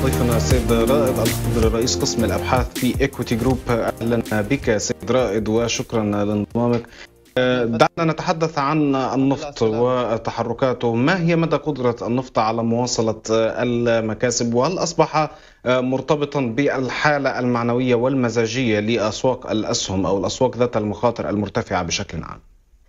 ضيفنا السيد رائد الخضر رئيس قسم الأبحاث في إيكويتي جروب. أهلا بك سيد رائد وشكرا لانضمامك. دعنا نتحدث عن النفط وتحركاته. ما هي مدى قدرة النفط على مواصلة المكاسب، وهل أصبح مرتبطا بالحالة المعنوية والمزاجية لأسواق الأسهم أو الأسواق ذات المخاطر المرتفعة بشكل عام؟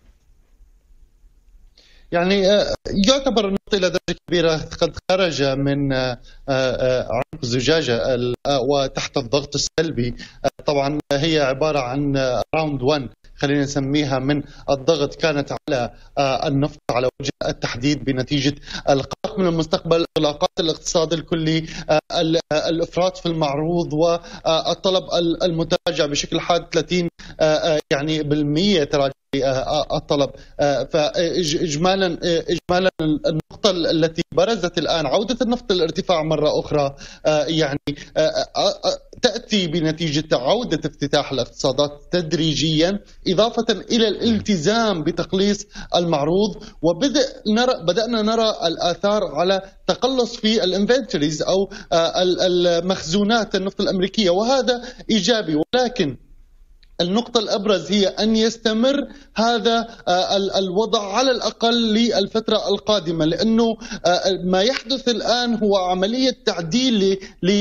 يعني يعتبر النفط إلى درجة كبيرة قد خرج من عنق الزجاجة وتحت الضغط السلبي. طبعا هي عبارة عن راوند 1 خلينا نسميها من الضغط، كانت على النفط على وجه التحديد بنتيجة القلق من المستقبل، إغلاقات الاقتصاد الكلي، الإفراط في المعروض والطلب المتراجع بشكل حاد 30 يعني بالمية تراجع الطلب. فإجمالا النقطة التي برزت الآن عودة النفط للارتفاع مرة أخرى يعني تأتي بنتيجة عودة افتتاح الاقتصادات تدريجيا، إضافة إلى الالتزام بتقليص المعروض، بدأنا نرى الآثار على تقلص في الانفنتوريز أو المخزونات النفط الأمريكية، وهذا إيجابي. ولكن النقطة الأبرز هي أن يستمر هذا الوضع على الأقل للفترة القادمة، لأنه ما يحدث الآن هو عملية تعديل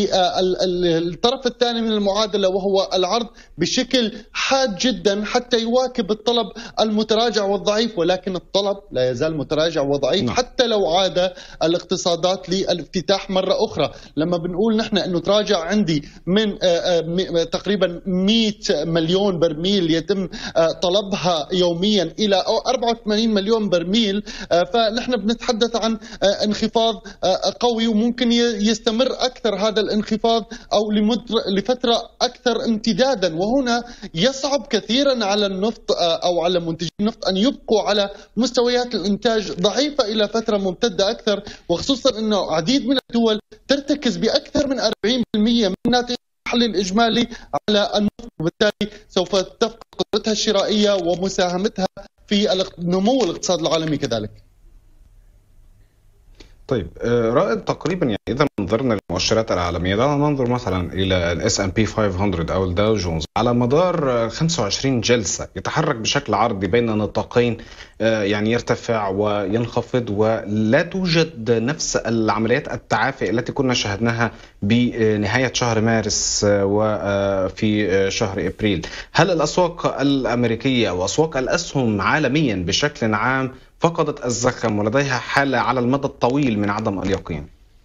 للطرف الثاني من المعادلة، وهو العرض بشكل حاد جدا حتى يواكب الطلب المتراجع والضعيف، ولكن الطلب لا يزال متراجع وضعيف حتى لو عاد الاقتصادات للافتتاح مرة أخرى. لما بنقول نحن أنه تراجع عندي من تقريبا 100 مليون برميل يتم طلبها يوميا إلى 84 مليون برميل، فنحن بنتحدث عن انخفاض قوي، وممكن يستمر أكثر هذا الانخفاض أو لفترة أكثر امتدادا. وهنا يصعب كثيرا على النفط أو على منتجي النفط أن يبقوا على مستويات الإنتاج ضعيفة إلى فترة ممتدة أكثر، وخصوصا أنه عديد من الدول ترتكز بأكثر من 40% من ناتج الحل الإجمالي على النفط، وبالتالي سوف تفقد قدرتها الشرائية ومساهمتها في نمو الاقتصاد العالمي كذلك. طيب رائد، تقريبا يعني إذا نظرنا للمؤشرات العالمية، دعنا ننظر مثلا إلى ال S&P 500 أو الداو جونز، على مدار 25 جلسة يتحرك بشكل عرضي بين نطاقين، يعني يرتفع وينخفض، ولا توجد نفس العمليات التعافي التي كنا شاهدناها بنهاية شهر مارس وفي شهر إبريل. هل الأسواق الأمريكية وأسواق الأسهم عالميا بشكل عام فقدت الزخم ولديها حالة على المدى الطويل من عدم اليقين؟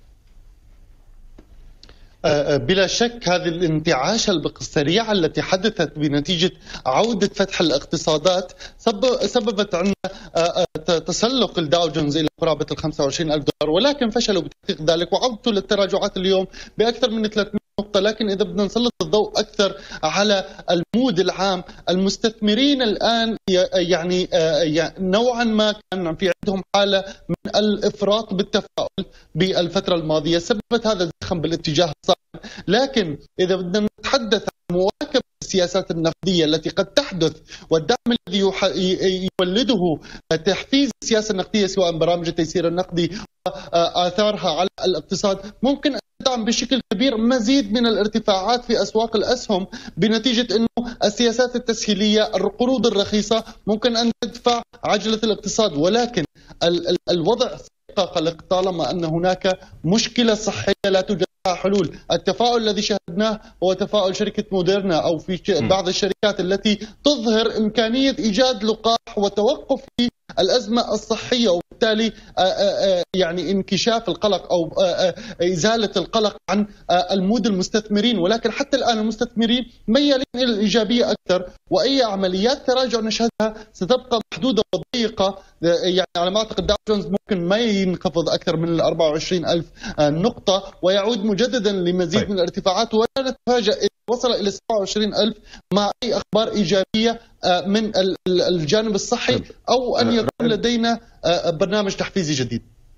بلا شك هذه الانتعاشة السريعة التي حدثت بنتيجة عودة فتح الاقتصادات سببت عندنا تسلق الداو جونز إلى قرابة ال 25,000 دولار، ولكن فشلوا بتحقيق ذلك وعودوا للتراجعات اليوم بأكثر من 300 نقطة. لكن إذا بدنا نسلط الضوء أكثر على المود العام، المستثمرين الآن يعني نوعا ما كان في عندهم حالة من الإفراط بالتفاؤل بالفترة الماضية، سببت هذا الزخم بالاتجاه الصحيح. لكن إذا بدنا نتحدث عن مواكبة السياسات النقدية التي قد تحدث والدعم الذي يولده تحفيز السياسة النقدية سواء برامج التيسير النقدي وآثارها على الاقتصاد، ممكن أن تدعم بشكل كبير مزيد من الارتفاعات في أسواق الأسهم، بنتيجة أنه السياسات التسهيلية، القروض الرخيصة ممكن أن تدفع عجلة الاقتصاد. ولكن الوضع قلق طالما أن هناك مشكلة صحية لا توجد لها حلول. التفاؤل الذي شاهدناه هو تفاؤل شركة موديرنا أو في بعض الشركات التي تظهر إمكانية إيجاد لقاح وتوقف في الأزمة الصحية، وبالتالي يعني انكشاف القلق أو إزالة القلق عن المود المستثمرين. ولكن حتى الآن المستثمرين ميالين إلى الإيجابية أكثر، وأي عمليات تراجع نشهدها ستبقى محدودة وضيقة. يعني على ما أعتقد داو جونز ممكن ما ينخفض أكثر من 24,000 نقطة ويعود مجددا لمزيد من الارتفاعات، ولا نتفاجأ إذا وصل إلى 27,000 مع أي أخبار إيجابية من الجانب الصحي أو أن يكون لدينا برنامج تحفيزي جديد.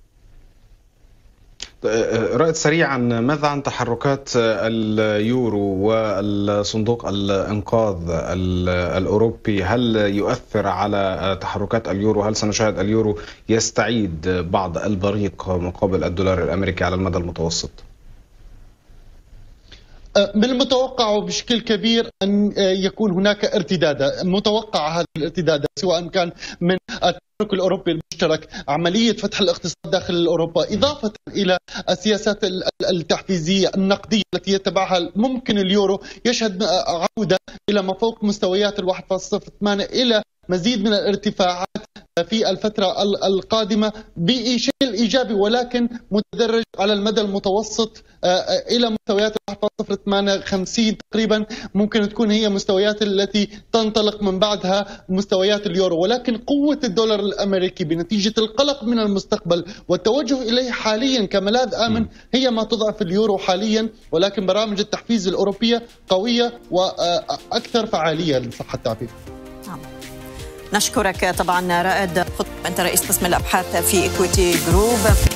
رائد، سريعا، ماذا عن تحركات اليورو والصندوق الإنقاذ الأوروبي؟ هل يؤثر على تحركات اليورو؟ هل سنشاهد اليورو يستعيد بعض البريق مقابل الدولار الأمريكي على المدى المتوسط؟ من المتوقع وبشكل كبير أن يكون هناك ارتداد، متوقع هذا الارتداد سواء كان من التحرك الأوروبي المشترك، عملية فتح الاقتصاد داخل أوروبا، إضافة إلى السياسات التحفيزية النقدية التي يتبعها، ممكن اليورو يشهد عودة إلى ما فوق مستويات 1.08 إلى مزيد من الارتفاعات في الفترة القادمة بشكل إيجابي، ولكن متدرج على المدى المتوسط إلى مستويات 1.058 تقريبا، ممكن تكون هي مستويات التي تنطلق من بعدها مستويات اليورو. ولكن قوة الدولار الأمريكي بنتيجة القلق من المستقبل والتوجه إليه حاليا كملاذ آمن هي ما تضعف اليورو حاليا، ولكن برامج التحفيز الأوروبية قوية وأكثر فعالية لصحة التعبير. نشكرك طبعا رائد خطب، أنت رئيس قسم الأبحاث في إكويتي جروب.